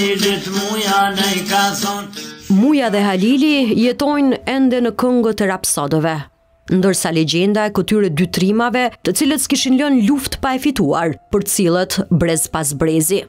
Halilit Muja ne I ka thonë. Muja dhe Halili jetojnë ende në këngët e rapsodëve, ndërsa legjenda e këtyre dy trimave, të cilët s'kishin lënë luftë pa e fituar, për cilët brez pas brezi.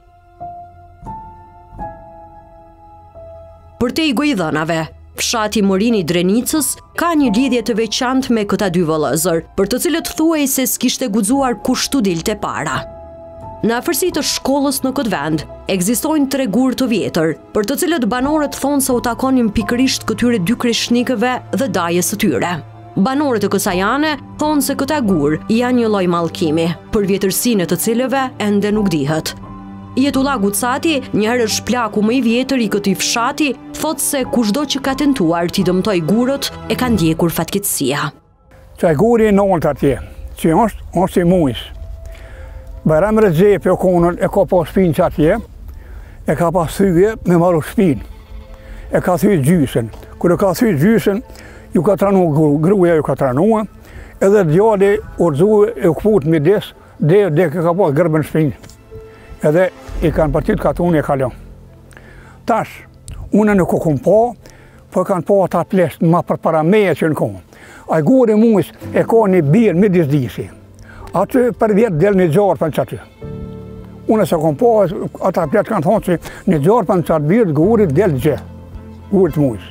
Për te I gojdhënave, fshati Morini Drenicës ka një lidhje të veçantë me këta dy vëllëzër, për të cilët thuaj se s'kishte guxuar kush t'u dilte para. Në afërsi të shkollës në këtë vend, ekzistojnë 3 gur të vjetër, për të cilët banorët thonë se u takonin pikërisht këtyre dy kreshnikëve dhe dajes së tyre. Banorët e Kësajane thonë se këta gur janë një lloj mallkimi, për vjetërsinë e të cilëve ende nuk dihet. Jetullah Gucati, njëherë shplaku më I vjetër I këtij fshati, thotë se kushdo që ka tentuar t'i dëmtoj gurët e ka ndjekur fatkeqësia. Çaj guri nont atje, që është I mujs. Bajram Rexhepi okonën e ka pas shpinë që atje, e ka pas thyje me marrë shpinë. E ka thyje gjysën. Kër e ka thyje gjysën, ju ka tranu gruaja ju ka tranua, edhe djali urzu e u kput midis, dhe ka pas gërbën shpinë. Edhe I kanë partit ka unë e kalon. Tash, unë nuk o kom po kanë po ata plesht ma përpara meje që në kom. A guri mujës e ka një birë midis disi. Aty për vjetë del një gjarë për në qatë. Unë se kom po, ata plesht kanë thonë që një gjarë për në qatë birë, gurit del gjë, gurit mujës.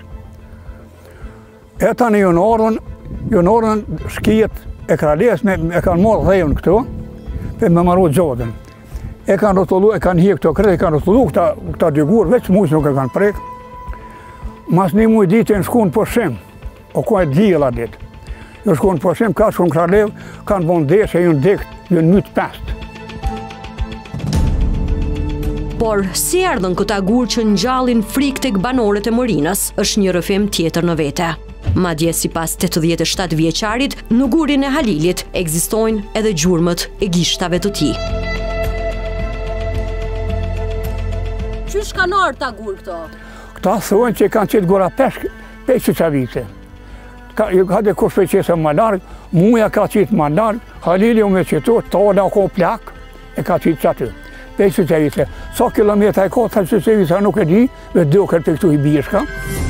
E ta në jonarën shkijet e krales, e kanë marrë dhejën këtu, për me marru gjodën. E kanë rotullu, e kanë hje këto kretë, e kanë rotullu këta dy gurë, veç mujës nuk e kanë prek. Mas një mujë ditë e në shkunë përshim, o ku e dhjela ditë. Në shkunë përshim, ka shkunë kralev, kanë bon deshe, ju në dekt, ju në mytë pest. Por, si ardhën këta gurë që ngjallin frikë tek banorët e Morinës, është një rrëfim tjetër në vete. Madje sipas 87 vjeçarit, në gurin e Halilit ekzistojnë edhe gjurmët e gishtave të tij. Qysh kanë ardhur ta gur këto? Këta thonë që kanë qenë gura peshkë, 500 vite. Ka dhe kush peqese më largë, muja ka qitë më largë, Halili u me qitu, tala ko plak, e ka qitë që aty. 500 vite. Sa kilometra e ka, 500 vite nuk e di, dhe duker për këtu I bishka.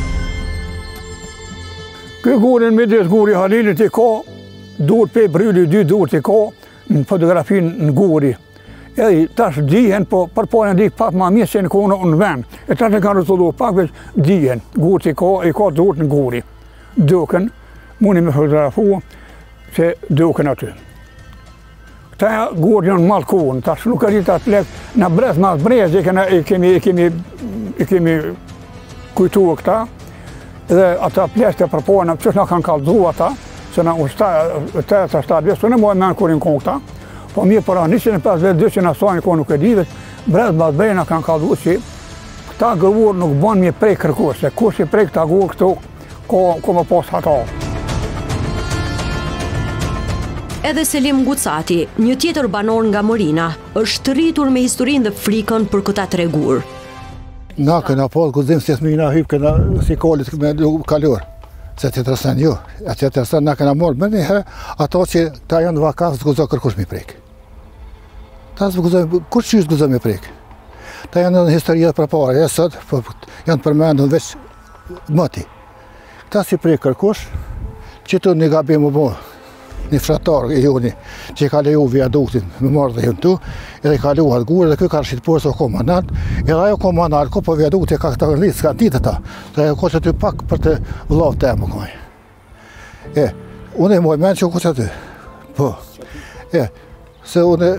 Ky gurin midis guri Halilit I ka, dur për bryli 2 dur I ka, në fotografin në guri. Edhe tash dihen, po përpojnë dik pak ma mirë se në kone në vend. E tash e kanë rëtullu pak, veç dihen, gurët I ka dur në guri. Duken, mundi me fotografu se duken aty. Këta gurë janë malkuën, tash nuk e rritë atë lek, në brez mas brez I kemi kujtu këta, edhe ata pleshte përpojnë, qësh nga kanë kalzu ata, se në 87 vjetë, së në mojë menë kurin kon këta, po mirë para 150 200 asajnë ko nuk e dive, brez mas brejna kanë kalzu që këta gurë nuk banë mje prej kërkur, se kush I prej këta gurë këtu, ko më pas hata. Edhe Selim Gucati, një tjetër banor nga Morina, është rritur me historinë dhe frikën për këta 3 gur. Na këna pas guzim se s'mina hyp këna si kolit me kalor. Se të tërsen jo, atë të tërsen na këna morë, më njëherë ato që ta janë vakans s'guzoj kërkush mi prek. Ta s'guzoj, kur qysh s'guzoj mi prek? Ta janë në historiet për pare, e sot, janë përmendun veç mëti. Ta si prek kërkush, që tu një gabim më bo, një fratar e joni, që ka leju viaduktin me marrë dhe jënë tu, edhe ka leju atë gurë, dhe kjo ka rëshit përës o komandant, edhe ajo komandant, ko po viaduktin ka këta rritë, s'ka ditë ta, dhe ko që ty pak për të vlavë të më kaj. Unë e moj menë që ko që ty, po, se unë,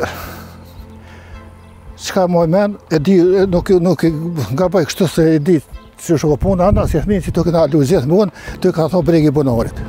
qka moj menë, e di, nuk nga bëj kështu se e di, që shko punë, anë, si shminë që të këna luzjet më unë, të ka thonë bregi bunarit.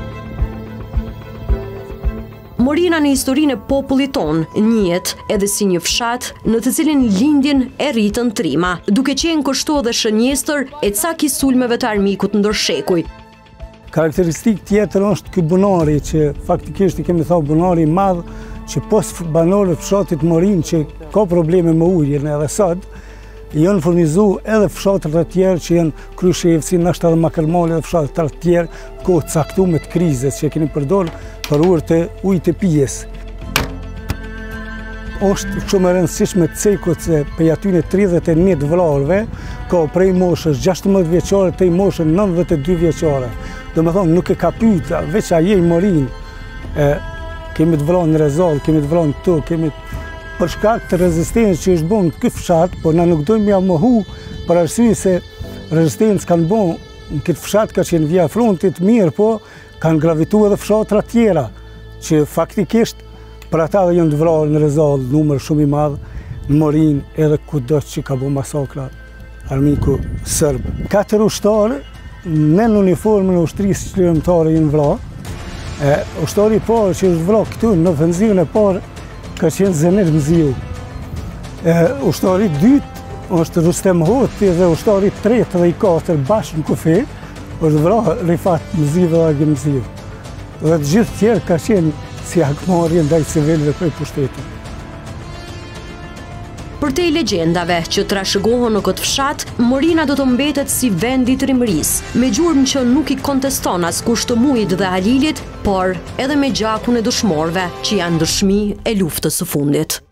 Morina në historinë e popullit ton njihet edhe si një fshat në të cilin lindjen e rritën trima, duke qenë kështu edhe shënjestër e ca kisulmeve të armikut ndër shekuj. Karakteristik tjetër është ky bunari që faktikisht I kemi thënë bunari I madh që pos banorët fshatit Morin që ka probleme me ujin edhe sot, janë furnizu edhe fshatët të tjerë që janë Kryshevci, nështë edhe Makermali dhe fshatët të tjerë, kohë caktuar të krizës që keni përdorë për urë të ujë të pijes. është shumë e rëndësishme të cekut se për atyne 31 vëllarëve ka prej moshës 16 vjeqare të i moshën 92 vjeqare. Do me thonë, nuk e ka pyta, veç a je i morin, kemi të vëllanë në rezallë, kemi të vëllanë këtu, kemi për shkak të rezistencë që është bon në këtë fshat, por na nuk dojmë ja mohu për arsye se rezistencë kanë bon në këtë fshat ka qenë via frontit mirë, po kanë gravitu edhe fshatra tjera, që faktikisht për ata dhe jënë të vrarë në rezallë numër shumë i madhë, në Morin edhe kudo që ka bo masakra armiku sërbë. 4 ushtarë në uniformën e ushtrisë qlirimtare jënë vrarë. Ushtari i parë që është vrarë këtu në ofenzivën e parë ka qenë Zenir Mziu. Ushtari i dytë është Rustem Hoti dhe ushtari i tretë dhe i katër bashkë në kufi është vrarë Rifat Mziu dhe Agi Mziu. Dhe të gjithë tjerë ka qenë si hakmarrje ndaj civilëve prej pushtetit. Përtej legjendave që trashëgohen në këtë fshat, Morina do të mbetet si vend i trimërisë, me gjurmë që nuk i konteston askush të Mujit dhe Halilit, por edhe me gjakun e dëshmorëve që janë dëshmi e luftës së fundit.